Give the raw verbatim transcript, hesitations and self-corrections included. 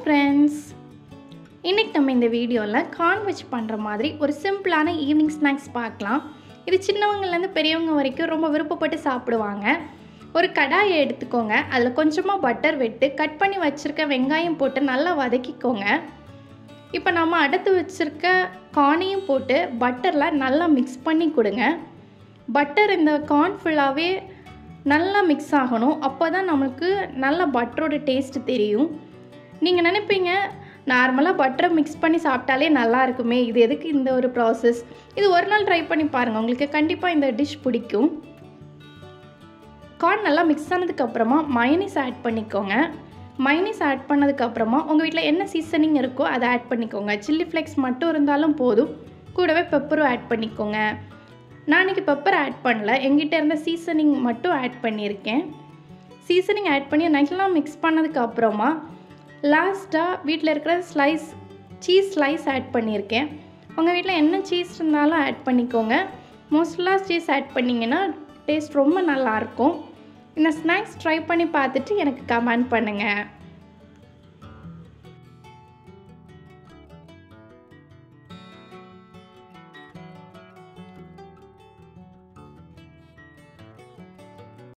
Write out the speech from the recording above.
Friends, இன்றைக்கி நம்ம இந்த வீடியோவில் கார்ன் வச்சு பண்ணுற மாதிரி ஒரு சிம்பிளான ஈவினிங் ஸ்நாக்ஸ் பார்க்கலாம். இது சின்னவங்கலேருந்து பெரியவங்க வரைக்கும் ரொம்ப விருப்பப்பட்டு சாப்பிடுவாங்க. ஒரு கடாயை எடுத்துக்கோங்க, அதில் கொஞ்சமாக பட்டர் விட்டு கட் பண்ணி வச்சுருக்க வெங்காயம் போட்டு நல்லா வதக்கிக்கோங்க. இப்போ நம்ம அடுத்து வச்சுருக்க கார்னையும் போட்டு பட்டரில் நல்லா மிக்ஸ் பண்ணி கொடுங்க. பட்டர் இந்த கார்ன் ஃபுல்லாகவே நல்லா மிக்ஸ் ஆகணும், அப்போ தான் நம்மளுக்கு நல்ல பட்டரோட டேஸ்ட்டு தெரியும். நீங்கள் நினைப்பீங்க நார்மலாக பட்டரை மிக்ஸ் பண்ணி சாப்பிட்டாலே நல்லா இருக்குமே, இது எதுக்கு இந்த ஒரு ப்ராசஸ்? இது ஒரு நாள் ட்ரை பண்ணி பாருங்கள், உங்களுக்கு கண்டிப்பாக இந்த டிஷ் பிடிக்கும். கார்ன் நல்லா மிக்ஸ் ஆனதுக்கப்புறமா மயோனைஸ் ஆட் பண்ணிக்கோங்க. மயோனைஸ் ஆட் பண்ணதுக்கப்புறமா உங்கள் வீட்டில் என்ன சீசனிங் இருக்கோ அதை ஆட் பண்ணிக்கோங்க. சில்லி ஃப்ளேக்ஸ் மட்டும் இருந்தாலும் போதும், கூடவே பெப்பரும் ஆட் பண்ணிக்கோங்க. நான் இன்றைக்கி பெப்பர் ஆட் பண்ணல, எங்கிட்ட இருந்த சீசனிங் மட்டும் ஆட் பண்ணியிருக்கேன். சீசனிங் ஆட் பண்ணி நல்லா மிக்ஸ் பண்ணதுக்கப்புறமா லாஸ்ட்டாக வீட்டில் இருக்கிற ஸ்லைஸ் சீஸ் ஸ்லைஸ் ஆட் பண்ணியிருக்கேன். உங்கள் வீட்டில் என்ன சீஸ் இருந்தாலும் ஆட் பண்ணிக்கோங்க. மோஸ்ட்லாக சீஸ் ஆட் பண்ணிங்கன்னா டேஸ்ட் ரொம்ப நல்லாயிருக்கும். இந்த ஸ்நாக்ஸ் ட்ரை பண்ணி பார்த்துட்டு எனக்கு கமெண்ட் பண்ணுங்கள்.